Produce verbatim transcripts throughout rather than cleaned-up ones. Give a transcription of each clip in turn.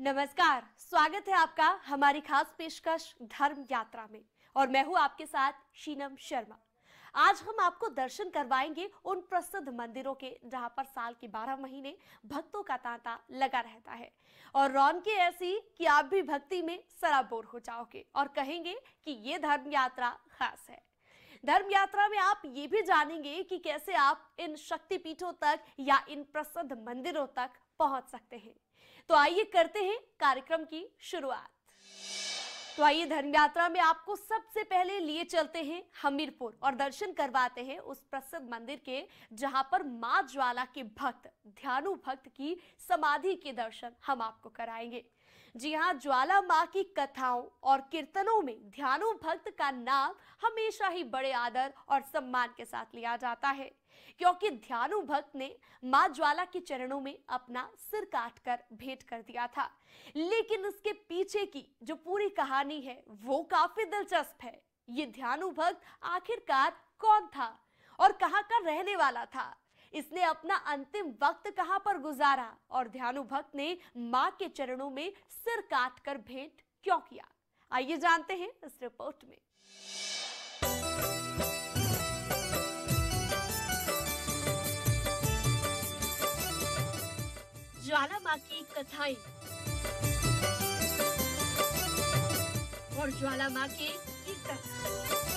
नमस्कार, स्वागत है आपका हमारी खास पेशकश धर्म यात्रा में और मैं हूं आपके साथ शीनम शर्मा। आज हम आपको दर्शन करवाएंगे उन प्रसिद्ध मंदिरों के जहां पर साल के बारह महीने भक्तों का तांता लगा रहता है और रौनकें ऐसी कि आप भी भक्ति में सराबोर हो जाओगे और कहेंगे कि ये धर्म यात्रा खास है। धर्म यात्रा में आप ये भी जानेंगे कि कैसे आप इन शक्तिपीठों तक या इन प्रसिद्ध मंदिरों तक पहुंच सकते हैं। तो आइए करते हैं कार्यक्रम की शुरुआत। तो आइए धर्म यात्रा में आपको सबसे पहले लिए चलते हैं हमीरपुर और दर्शन करवाते हैं उस प्रसिद्ध मंदिर के जहां पर मां ज्वाला के भक्त ध्यानु भक्त की समाधि के दर्शन हम आपको कराएंगे। जी हां, ज्वाला मां की कथाओं और कीर्तनों में ध्यानु भक्त का नाम हमेशा ही बड़े आदर और सम्मान के साथ लिया जाता है, क्योंकि ध्यानु भक्त ने मां ज्वाला के चरणों में अपना सिर काटकर भेंट कर दिया था। लेकिन उसके पीछे की जो पूरी कहानी है वो काफी दिलचस्प है। ये ध्यानु भक्त आखिरकार कौन था और कहां का रहने वाला था? इसने अपना अंतिम वक्त कहां पर गुजारा और ध्यानु भक्त ने मां के चरणों में सिर काटकर भेंट क्यों किया? आइए जानते हैं इस रिपोर्ट में। ज्वाला मां की कथाएं और ज्वाला मां के कीर्तन।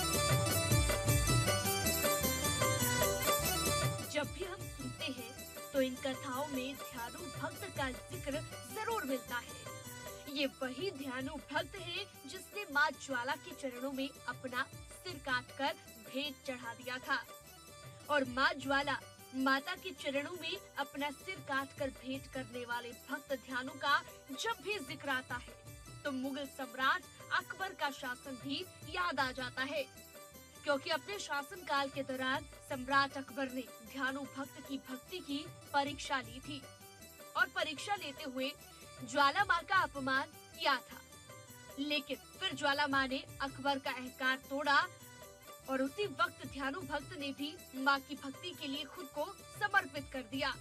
जब भी हम सुनते हैं तो इन कथाओं में ध्यानु भक्त का जिक्र जरूर मिलता है। ये वही ध्यानु भक्त है जिसने मां ज्वाला के चरणों में अपना सिर काटकर भेंट चढ़ा दिया था। और मां ज्वाला माता के चरणों में अपना सिर काटकर भेंट करने वाले भक्त ध्यानु का जब भी जिक्र आता है तो मुगल सम्राट अकबर का शासन भी याद आ जाता है, क्योंकि अपने शासन काल के दौरान सम्राट अकबर ने ध्यानु भक्त की भक्ति की परीक्षा ली थी और परीक्षा लेते हुए ज्वाला मां का अपमान किया था। लेकिन फिर ज्वाला मां ने अकबर का अहंकार तोड़ा और उसी वक्त ध्यानु भक्त ने भी मां की भक्ति के लिए खुद को समर्पित कर दिया।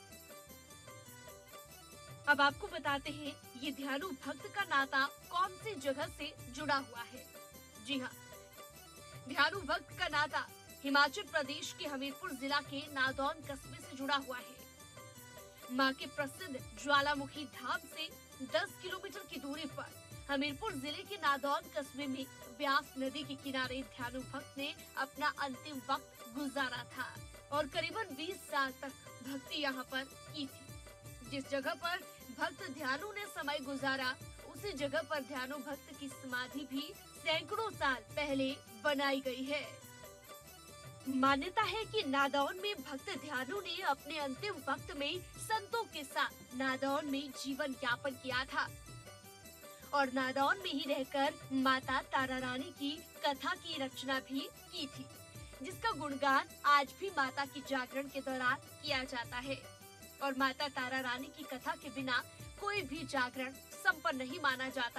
अब आपको बताते हैं ये ध्यानु भक्त का नाता कौन सी जगह से जुड़ा हुआ है। जी हाँ, ध्यानु भक्त का नाता हिमाचल प्रदेश के हमीरपुर जिला के नादौन कस्बे से जुड़ा हुआ है। मां के प्रसिद्ध ज्वालामुखी धाम से दस किलोमीटर की दूरी पर हमीरपुर जिले के नादौन कस्बे में ब्यास नदी के किनारे ध्यानु भक्त ने अपना अंतिम वक्त गुजारा था और करीबन बीस साल तक भक्ति यहाँ पर की थी। जिस जगह पर भक्त ध्यानु ने समय गुजारा उसी जगह पर ध्यानु भक्त की समाधि भी सैकड़ों साल पहले बनाई गई है। मान्यता है कि नादौन में भक्त ध्यानु ने अपने अंतिम वक्त में संतों के साथ नादौन में जीवन यापन किया था और नादौन में ही रहकर माता तारा रानी की कथा की रचना भी की थी, जिसका गुणगान आज भी माता की जागरण के दौरान किया जाता है। और माता तारा रानी की कथा के बिना कोई भी जागरण संपन्न नहीं माना जाता।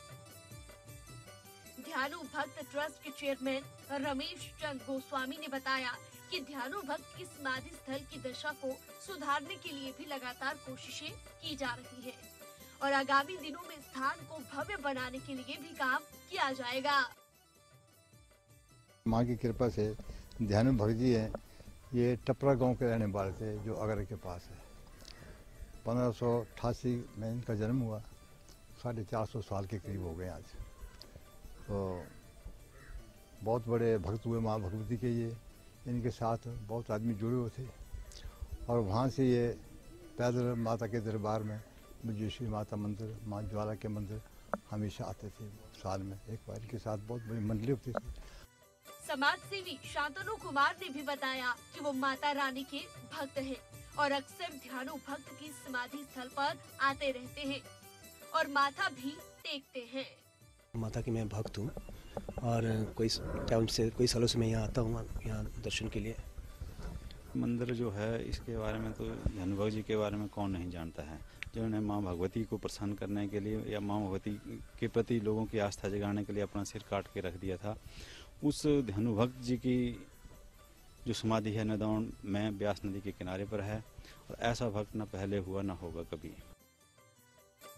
ध्यानु भक्त ट्रस्ट के चेयरमैन रमेश चंद गोस्वामी ने बताया कि ध्यानु भक्त की समाधि स्थल की दशा को सुधारने के लिए भी लगातार कोशिशें की जा रही हैं और आगामी दिनों में स्थान को भव्य बनाने के लिए भी काम किया जाएगा। माँ की कृपा से ध्यानु भक्त जी है, ये टपरा गांव के रहने वाले थे जो आगरा के पास है। पंद्रह सौ अट्ठासी में इनका जन्म हुआ, साढ़े चार सौ साल के करीब हो गए आज। तो बहुत बड़े भक्त हुए माँ भगवती के। ये इनके साथ बहुत आदमी जुड़े हुए थे और वहाँ से ये पैदल माता के दरबार में विजयेश्वरी माता मंदिर, माँ ज्वाला के मंदिर हमेशा आते थे। साल में एक बार इनके साथ बहुत बड़ी मंडली होती थी। समाज सेवी शांतनु कुमार ने भी बताया कि वो माता रानी के भक्त हैं और अक्सर ध्यानु भक्त की समाधि स्थल पर आते रहते हैं और माथा भी टेकते हैं। माता की मैं भक्त हूँ और कोई टाइम से कोई सालों से मैं यहाँ आता हूँ यहाँ दर्शन के लिए। मंदिर जो है इसके बारे में तो ध्यानु भक्त जी के बारे में कौन नहीं जानता है, जिन्होंने माँ भगवती को प्रसन्न करने के लिए या माँ भगवती के प्रति लोगों की आस्था जगाने के लिए अपना सिर काट के रख दिया था। उस ध्यानु भक्त जी की जो समाधि है नादौन में ब्यास नदी के किनारे पर है और ऐसा भक्त न पहले हुआ न होगा कभी।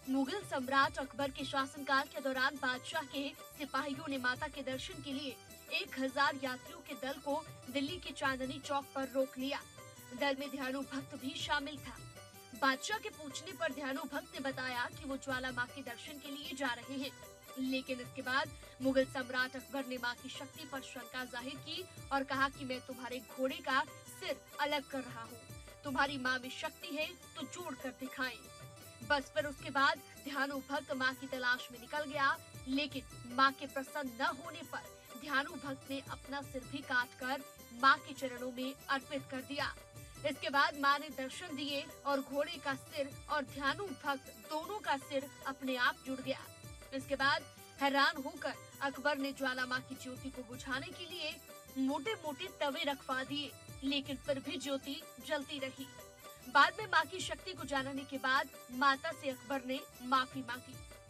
मुगल सम्राट अकबर के शासनकाल के दौरान बादशाह के सिपाहियों ने माता के दर्शन के लिए एक हजार यात्रियों के दल को दिल्ली के चांदनी चौक पर रोक लिया। दल में ध्यानु भक्त भी शामिल था। बादशाह के पूछने पर ध्यानु भक्त ने बताया कि वो ज्वाला माँ के दर्शन के लिए जा रहे हैं, लेकिन इसके बाद मुगल सम्राट अकबर ने माँ की शक्ति पर शंका जाहिर की और कहा कि मैं तुम्हारे घोड़े का सिर अलग कर रहा हूँ। तुम्हारी माँ में शक्ति है तो जोड़ कर दिखाएं। बस फिर उसके बाद ध्यानु भक्त माँ की तलाश में निकल गया, लेकिन माँ के प्रसन्न न होने पर ध्यानु भक्त ने अपना सिर भी काटकर माँ के चरणों में अर्पित कर दिया। इसके बाद माँ ने दर्शन दिए और घोड़े का सिर और ध्यानु भक्त दोनों का सिर अपने आप जुड़ गया। इसके बाद हैरान होकर अकबर ने ज्वाला माँ की ज्योति को बुझाने के लिए मोटे मोटे तवे रखवा दिए, लेकिन फिर भी ज्योति जलती रही। बाद में माँ की शक्ति को जानने के बाद माता से अकबर ने माफी मांगी।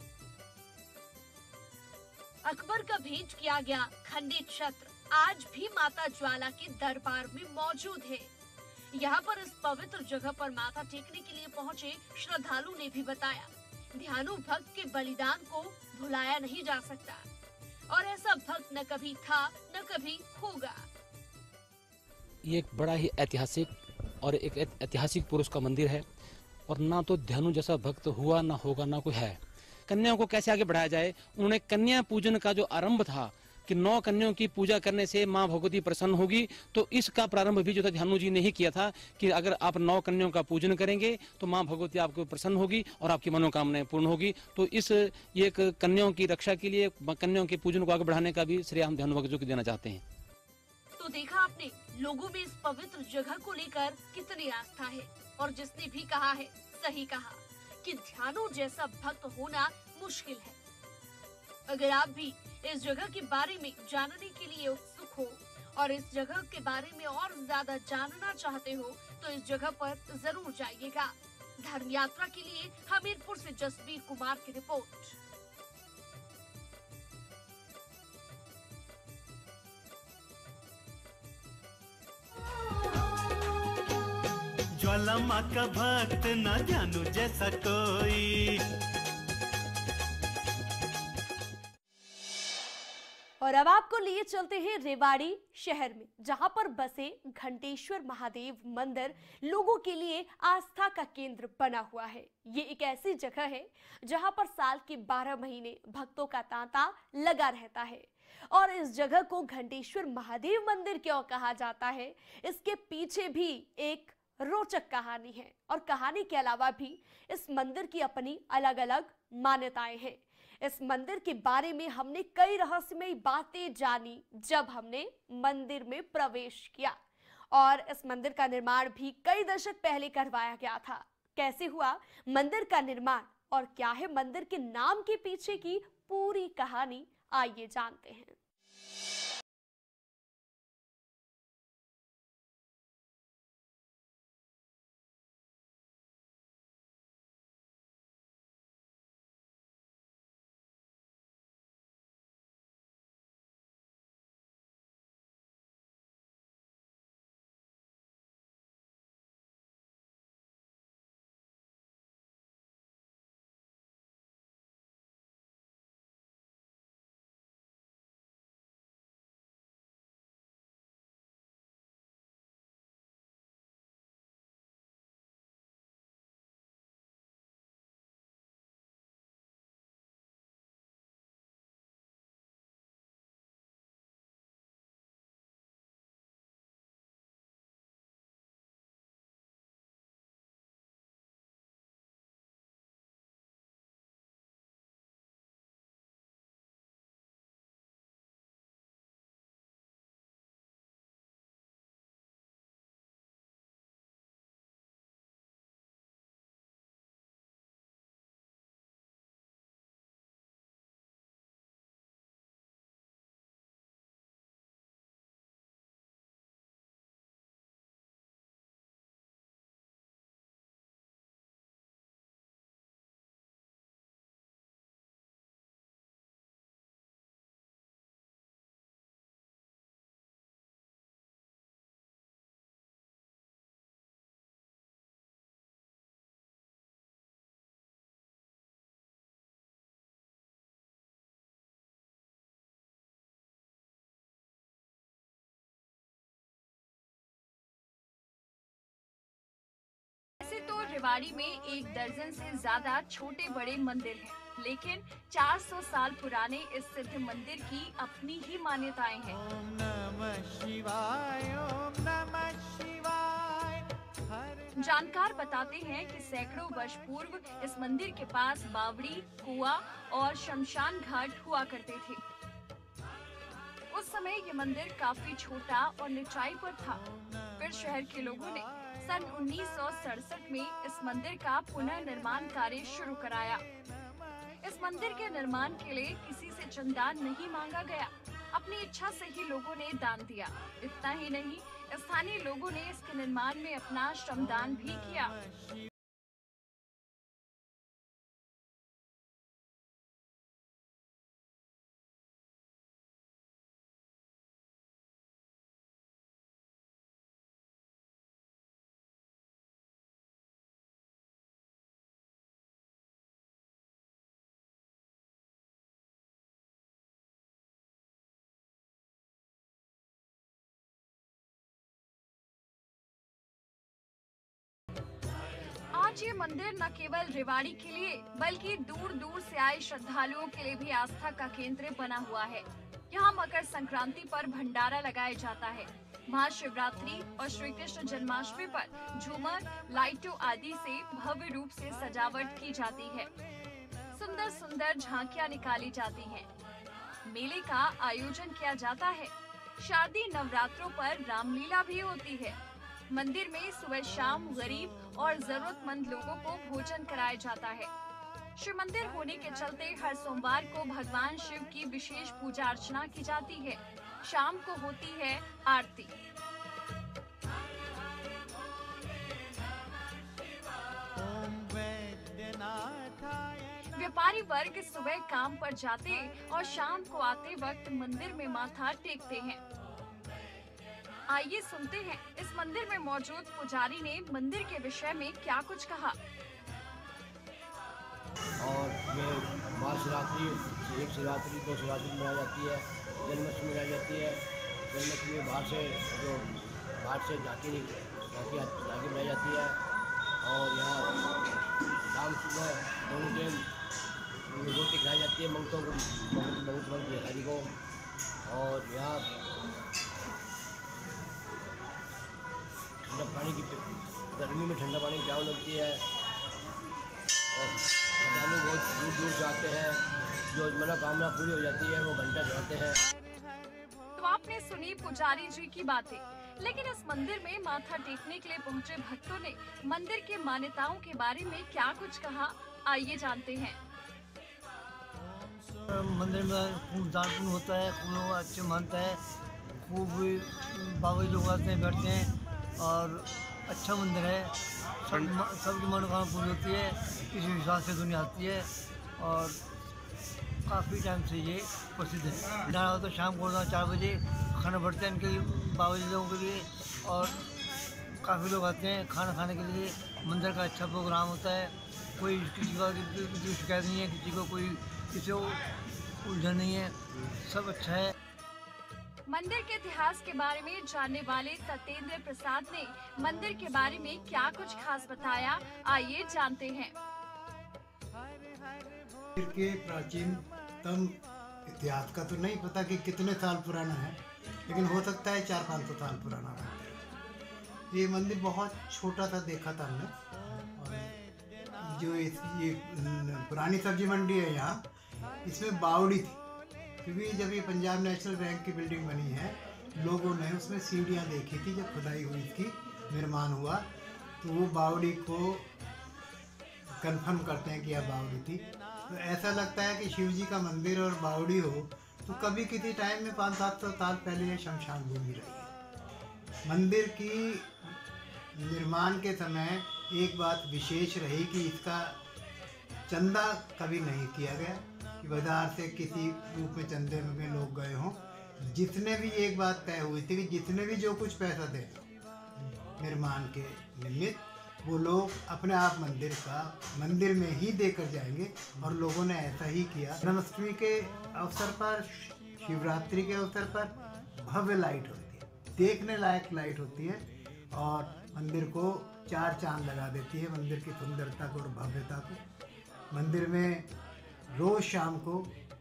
अकबर का भेंट किया गया खंडित छत्र आज भी माता ज्वाला के दरबार में मौजूद है। यहाँ पर इस पवित्र जगह पर माथा टेकने के लिए पहुँचे श्रद्धालु ने भी बताया, ध्यानु भक्त के बलिदान को भुलाया नहीं जा सकता और ऐसा भक्त न कभी था न कभी होगा। ये एक बड़ा ही ऐतिहासिक और एक ऐतिहासिक पुरुष का मंदिर है और ना तो ध्यानु जैसा भक्त हुआ ना होगा ना कोई है। कन्याओं को कैसे आगे बढ़ाया जाए, उन्होंने कन्या पूजन का जो आरंभ था कि नौ कन्याओं की पूजा करने से माँ भगवती प्रसन्न होगी, तो इसका प्रारंभ भी जो था ध्यानु जी ने ही किया था कि अगर आप नौ कन्याओं का पूजन करेंगे तो माँ भगवती आपको प्रसन्न होगी और आपकी मनोकामनाएं पूर्ण होगी। तो इस ये एक कन्याओं की रक्षा के लिए कन्याओं के पूजन को आगे बढ़ाने का भी श्रेय हम ध्यानु भक्त जी को देना चाहते हैं। तो देखा आपने लोगों में इस पवित्र जगह को लेकर कितनी आस्था है और जिसने भी कहा है सही कहा कि ध्यानु जैसा भक्त होना मुश्किल है। अगर आप भी इस जगह के बारे में जानने के लिए उत्सुक हो और इस जगह के बारे में और ज्यादा जानना चाहते हो तो इस जगह पर जरूर जाइएगा। धर्म यात्रा के लिए हमीरपुर से जसबीर कुमार की रिपोर्ट। ज्वाला माँ का भक्त न ध्यानु जैसा कोई। और अब आपको लिए चलते हैं रेवाड़ी शहर में, जहां पर बसे घंटेश्वर महादेव मंदिर लोगों के लिए आस्था का केंद्र बना हुआ है। ये एक ऐसी जगह है जहां पर साल के बारह महीने भक्तों का तांता लगा रहता है। और इस जगह को घंटेश्वर महादेव मंदिर क्यों कहा जाता है, इसके पीछे भी एक रोचक कहानी है। और कहानी के अलावा भी इस मंदिर की अपनी अलग अलग मान्यताएं हैं। इस मंदिर के बारे में हमने कई रहस्यमयी बातें जानी जब हमने मंदिर में प्रवेश किया। और इस मंदिर का निर्माण भी कई दशक पहले करवाया गया था। कैसे हुआ मंदिर का निर्माण और क्या है मंदिर के नाम के पीछे की पूरी कहानी, आइए जानते हैं। रेवाड़ी में एक दर्जन से ज्यादा छोटे बड़े मंदिर हैं, लेकिन चार सौ साल पुराने इस सिद्ध मंदिर की अपनी ही मान्यताएं हैं। ओम नमः शिवाय, ओम नमः शिवाय। जानकार बताते हैं कि सैकड़ों वर्ष पूर्व इस मंदिर के पास बावड़ी, कुआं और शमशान घाट हुआ करते थे। उस समय ये मंदिर काफी छोटा और निचाई पर था। फिर शहर के लोगों ने सन उन्नीस सौ सड़सठ में इस मंदिर का पुनर्निर्माण कार्य शुरू कराया। इस मंदिर के निर्माण के लिए किसी से चंदा नहीं मांगा गया, अपनी इच्छा से ही लोगों ने दान दिया। इतना ही नहीं, स्थानीय लोगों ने इसके निर्माण में अपना श्रमदान भी किया। आज ये मंदिर न केवल रेवाड़ी के लिए बल्कि दूर दूर से आए श्रद्धालुओं के लिए भी आस्था का केंद्र बना हुआ है। यहाँ मकर संक्रांति पर भंडारा लगाया जाता है। महाशिवरात्रि और श्री कृष्ण जन्माष्टमी पर झूमर, लाइटों आदि से भव्य रूप से सजावट की जाती है। सुंदर सुंदर झांकियाँ निकाली जाती हैं। मेले का आयोजन किया जाता है। शारदीय नवरात्रों पर रामलीला भी होती है। मंदिर में सुबह शाम गरीब और जरूरतमंद लोगों को भोजन कराया जाता है। शिव मंदिर होने के चलते हर सोमवार को भगवान शिव की विशेष पूजा अर्चना की जाती है। शाम को होती है आरती। व्यापारी वर्ग सुबह काम पर जाते और शाम को आते वक्त मंदिर में माथा टेकते हैं। आइए सुनते हैं इस मंदिर में मौजूद पुजारी ने मंदिर के विषय में क्या कुछ कहा। और ये महाशिवरात्रि, एक शिवरात्रि, दो शिवरात्रि मनाई जाती है, जन्माष्टमी मनाई जाती है। जन्माष्टमी बाहर से जो बाहर से झांकी झांकी झांकी मनाई जाती है। और यहाँ शाम सुबह दोनों टाइम रोटी खिलाई जाती है मंगतों को, मंगत बिहारी को। और यहाँ ठंडा पानी की, गर्मी में ठंडा पानी की प्यास लगती है। और श्रद्धालु बहुत दूर दूर से आते हैं, जो मनोकामना पूरी हो जाती है वो घंटा चढ़ाते हैं। तो आपने सुनी पुजारी जी की बातें, लेकिन इस मंदिर में माथा टेकने के लिए पहुंचे भक्तों ने मंदिर के मान्यताओं के बारे में क्या कुछ कहा, आइए जानते हैं। मंदिर में खूब दान पुण्य होता है, खूब लोग अच्छे मानता है, खूब बाबा लोग आते हैं, बैठते हैं और अच्छा मंदिर है। सब सबकी मनोकामना पूरी होती है, इस विश्वास से दुनिया आती है। और काफ़ी टाइम से ये प्रसिद्ध है। जाना हो तो शाम को चार बजे खाना बढ़ते हैं इनके लिए, बाबा जी लोगों के लिए। और काफ़ी लोग आते हैं खाना खाने के लिए। मंदिर का अच्छा प्रोग्राम होता है, कोई किसी का किसी की शिकायत नहीं है, किसी को कोई किसी को उलझन नहीं है, सब अच्छा है। मंदिर के इतिहास के बारे में जानने वाले सत्येंद्र प्रसाद ने मंदिर के बारे में क्या कुछ खास बताया, आइए जानते हैं। मंदिर के प्राचीनतम इतिहास का तो नहीं पता कि कितने साल पुराना है, लेकिन हो सकता है चार पाँच सौ साल पुराना है। ये मंदिर बहुत छोटा था, देखा था हमने। और जो इस ये पुरानी सब्जी मंडी है यहाँ, इसमें बावड़ी थी, क्योंकि जब ये पंजाब नेशनल बैंक की बिल्डिंग बनी है, लोगों ने उसमें सीढ़ियाँ देखी थी। जब खुदाई हुई, इसकी निर्माण हुआ, तो वो बावड़ी को कंफर्म करते हैं कि यह बावड़ी थी। तो ऐसा लगता है कि शिव जी का मंदिर और बावड़ी हो तो कभी किसी टाइम में पाँच सात सौ साल पहले ये शमशान भूमि रही है। मंदिर की निर्माण के समय एक बात विशेष रही कि इसका चंदा कभी नहीं किया गया, कि बाजार से किसी रूप में चंदे में लोग गए हों। जितने भी एक बात तय हुई थी कि जितने भी जो कुछ पैसा दे निर्माण के निमित्त, वो लोग अपने आप मंदिर का मंदिर में ही देकर जाएंगे। और लोगों ने ऐसा ही किया। जन्माष्टमी के अवसर पर, शिवरात्रि के अवसर पर भव्य लाइट होती है, देखने लायक लाइट होती है। और मंदिर को चार चांद लगा देती है, मंदिर की सुंदरता को और भव्यता को। मंदिर में रोज शाम को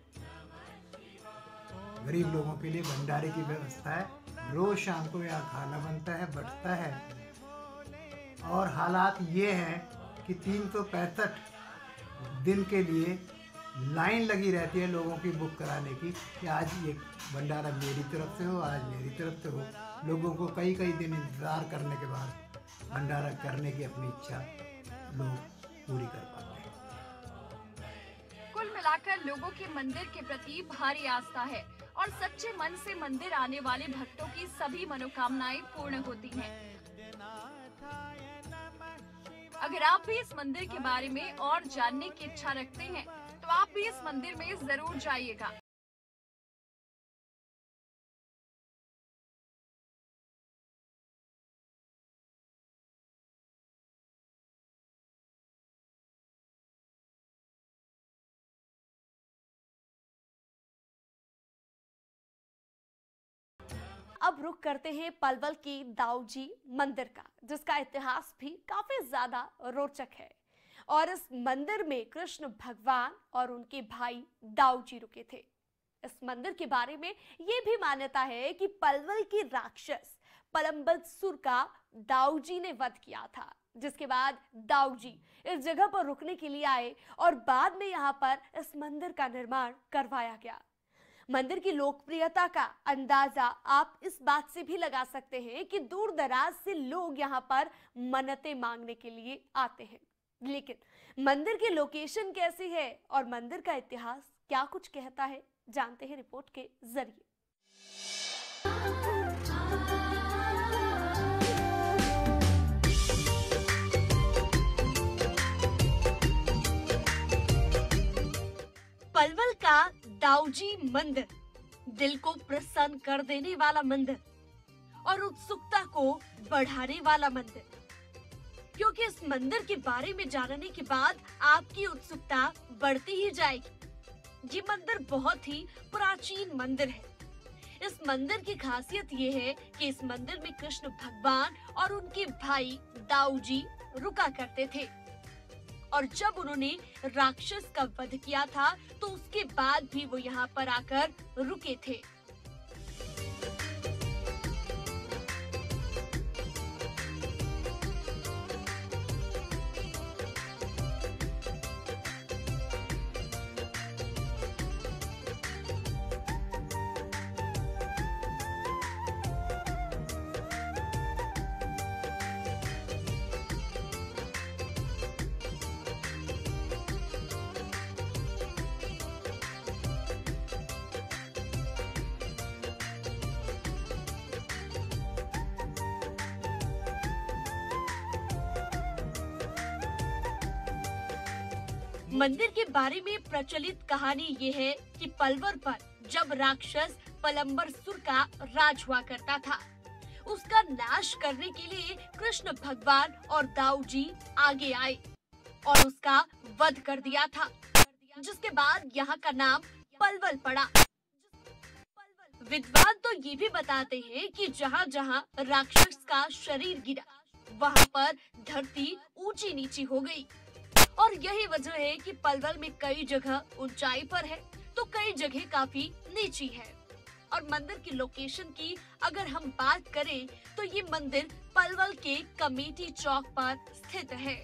गरीब लोगों के लिए भंडारे की व्यवस्था है। रोज शाम को यहाँ खाना बनता है, बंटता है। और हालात ये हैं कि तीन सौ पैंसठ दिन के लिए लाइन लगी रहती है लोगों की बुक कराने की कि आज ये भंडारा मेरी तरफ से हो, आज मेरी तरफ से हो। लोगों को कई कई दिन इंतज़ार करने के बाद भंडारा करने की अपनी इच्छा लोग पूरी कर पाते हैं। कुल मिलाकर लोगों की मंदिर के प्रति भारी आस्था है और सच्चे मन से मंदिर आने वाले भक्तों की सभी मनोकामनाएं पूर्ण होती हैं। अगर आप भी इस मंदिर के बारे में और जानने की इच्छा रखते हैं तो आप भी इस मंदिर में जरूर जाइएगा। अब रुख करते हैं पलवल के दाऊजी मंदिर का, जिसका इतिहास भी काफी ज्यादा रोचक है। और इस मंदिर में कृष्ण भगवान और उनके भाई दाऊजी रुके थे। इस मंदिर के बारे में ये भी मान्यता है कि पलवल के राक्षस पलंबरसुर का दाऊजी ने वध किया था, जिसके बाद दाऊजी इस जगह पर रुकने के लिए आए और बाद में यहाँ पर इस मंदिर का निर्माण करवाया गया। मंदिर की लोकप्रियता का अंदाजा आप इस बात से भी लगा सकते हैं कि दूर दराज से लोग यहाँ पर मन्नतें मांगने के लिए आते हैं। लेकिन मंदिर की लोकेशन कैसी है और मंदिर का इतिहास क्या कुछ कहता है, जानते हैं रिपोर्ट के जरिए। पलवल का दाऊजी मंदिर दिल को प्रसन्न कर देने वाला मंदिर और उत्सुकता को बढ़ाने वाला मंदिर, क्योंकि इस मंदिर के बारे में जानने के बाद आपकी उत्सुकता बढ़ती ही जाएगी। ये मंदिर बहुत ही प्राचीन मंदिर है। इस मंदिर की खासियत ये है कि इस मंदिर में कृष्ण भगवान और उनके भाई दाऊजी रुका करते थे और जब उन्होंने राक्षस का वध किया था तो उसके बाद भी वो यहाँ पर आकर रुके थे। मंदिर के बारे में प्रचलित कहानी ये है कि पलवल पर जब राक्षस पलंबरसुर का राज हुआ करता था, उसका नाश करने के लिए कृष्ण भगवान और दाऊजी आगे आए और उसका वध कर दिया था, जिसके बाद यहाँ का नाम पलवल पड़ा। विद्वान तो ये भी बताते हैं कि जहाँ जहाँ राक्षस का शरीर गिरा, वहाँ पर धरती ऊंची नीची हो गई और यही वजह है कि पलवल में कई जगह ऊंचाई पर है तो कई जगह काफी नीची है। और मंदिर की लोकेशन की अगर हम बात करें तो ये मंदिर पलवल के कमेटी चौक पर स्थित है।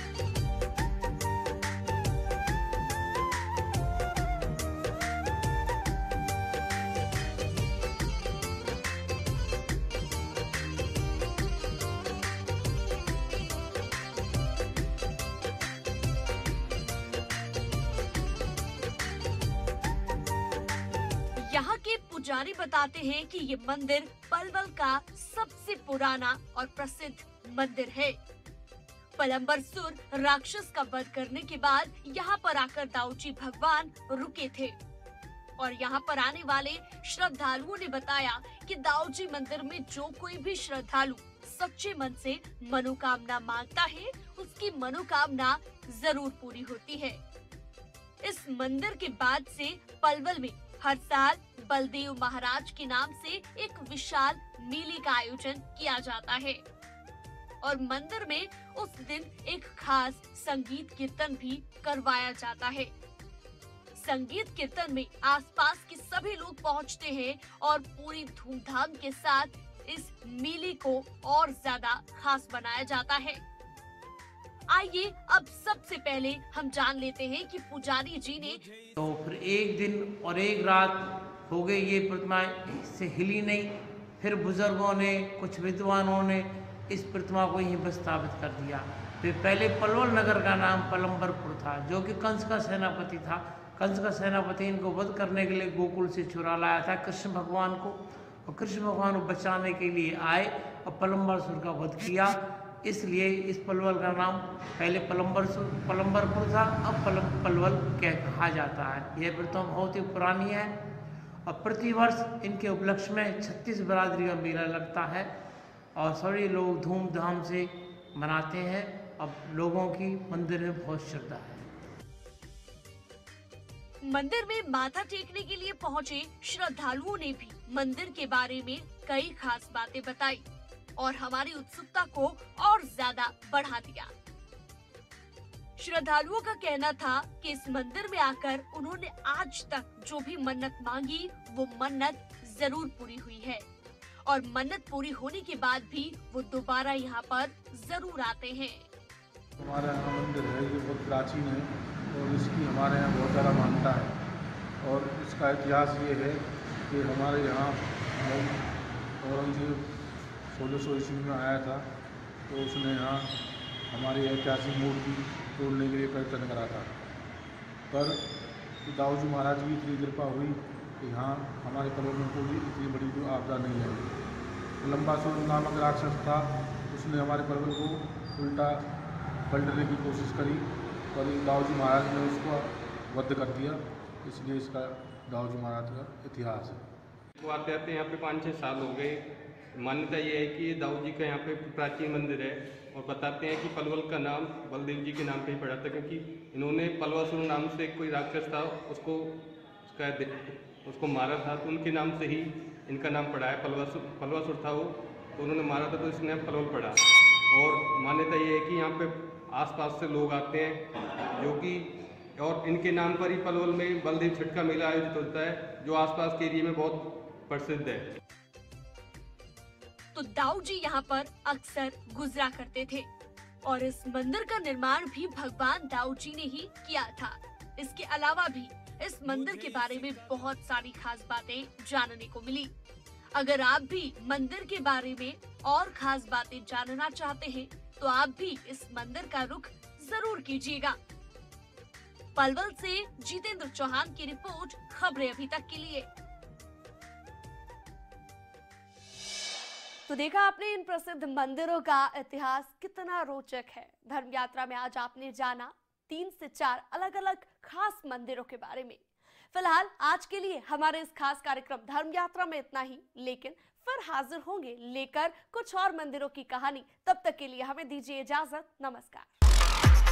यहाँ के पुजारी बताते हैं कि ये मंदिर पलवल का सबसे पुराना और प्रसिद्ध मंदिर है। पलंबरसुर राक्षस का वध करने के बाद यहाँ पर आकर दाऊजी भगवान रुके थे और यहाँ पर आने वाले श्रद्धालुओं ने बताया कि दाऊजी मंदिर में जो कोई भी श्रद्धालु सच्चे मन से मनोकामना मांगता है, उसकी मनोकामना जरूर पूरी होती है। इस मंदिर के बाद से पलवल में हर साल बलदेव महाराज के नाम से एक विशाल मेले का आयोजन किया जाता है। और मंदिर में उस दिन एक खास संगीत कीर्तन भी करवाया जाता है। संगीत कीर्तन में आसपास के सभी लोग पहुंचते हैं और पूरी धूमधाम के साथ इस मेले को और ज्यादा खास बनाया जाता है। आइए अब सबसे पहले हम जान लेते हैं कि पुजारी जी ने तो फिर एक दिन और एक रात हो गई ये प्रतिमा से हिली नहीं। फिर बुजुर्गों ने, कुछ विद्वानों ने इस प्रतिमा को यहीं पर स्थापित कर दिया। फिर पहले पलवल नगर का नाम पलम्बरपुर था, जो कि कंस का सेनापति था। कंस का सेनापति इनको वध करने के लिए गोकुल से चुरा लाया था कृष्ण भगवान को, और कृष्ण भगवान को बचाने के लिए आए और पलम्बरसुर का वध किया। इसलिए इस पलवल का नाम पहले पलम्बरसुर पलम्बरपुर था, अब पलम पलवल कह कहा जाता है। यह प्रतिमा बहुत ही पुरानी है और प्रति वर्ष इनके उपलक्ष्य में छत्तीस बरादरी का मेला लगता है और सभी लोग धूमधाम से मनाते हैं। अब लोगों की मंदिर में बहुत श्रद्धा है। मंदिर में माथा टेकने के लिए पहुंचे श्रद्धालुओं ने भी मंदिर के बारे में कई खास बातें बताई और हमारी उत्सुकता को और ज्यादा बढ़ा दिया। श्रद्धालुओं का कहना था कि इस मंदिर में आकर उन्होंने आज तक जो भी मन्नत मांगी वो मन्नत जरूर पूरी हुई है और मन्नत पूरी होने के बाद भी वो दोबारा यहाँ पर जरूर आते हैं। हमारा यहाँ मंदिर है, ये बहुत प्राचीन है और इसकी हमारे यहाँ बहुत ज़्यादा मान्यता है। और इसका इतिहास ये है कि हमारे यहाँ औरंगजेब सोलह सौ ईस्वी में आया था, तो उसने यहाँ हमारी ऐतिहासिक मूर्ति तोड़ने के लिए प्रयत्न करा था। पर दाऊ जी महाराज की इतनी कृपा हुई कि यहाँ हमारे पलवलों को भी इतनी बड़ी कोई आपदा नहीं आई। लंबासुर नामक राक्षस था, उसने हमारे पलवल को उल्टा पलटने की कोशिश करी, पर दाऊ जी महाराज ने उसको वध कर दिया। इसलिए इसका दाऊ जी महाराज का इतिहास है। वो आते आते यहाँ पे पाँच छः साल हो गए। मान्यता ये है कि दाऊ जी का यहाँ पे प्राचीन मंदिर है और बताते हैं कि पलवल का नाम बलदेव जी के नाम पे ही पड़ा था, क्योंकि इन्होंने पलवासुर नाम से कोई राक्षस था, उसको उसका उसको मारा था, तो उनके नाम से ही इनका नाम पड़ा है। पलवासुर पलवासुर था वो, तो उन्होंने मारा था, तो इसका नाम पलवल पड़ा। और मान्यता ये है कि यहाँ पे आसपास से लोग आते हैं, जो कि और इनके नाम पर ही पलवल में बलदेव छठ का मेला आयोजित होता है, जो आसपास के एरिया में बहुत प्रसिद्ध है। तो दाऊ जी यहाँ पर अक्सर गुजरा करते थे और इस मंदिर का निर्माण भी भगवान दाऊ जी ने ही किया था। इसके अलावा भी इस मंदिर के बारे में बहुत सारी खास बातें जानने को मिली। अगर आप भी मंदिर के बारे में और खास बातें जानना चाहते हैं तो आप भी इस मंदिर का रुख जरूर कीजिएगा। पलवल से जितेंद्र चौहान की रिपोर्ट, खबरें अभी तक के लिए। तो देखा आपने इन प्रसिद्ध मंदिरों का इतिहास कितना रोचक है। धर्म यात्रा में आज आपने जाना तीन से चार अलग अलग खास मंदिरों के बारे में। फिलहाल आज के लिए हमारे इस खास कार्यक्रम धर्म यात्रा में इतना ही, लेकिन फिर हाजिर होंगे लेकर कुछ और मंदिरों की कहानी। तब तक के लिए हमें दीजिए इजाजत। नमस्कार।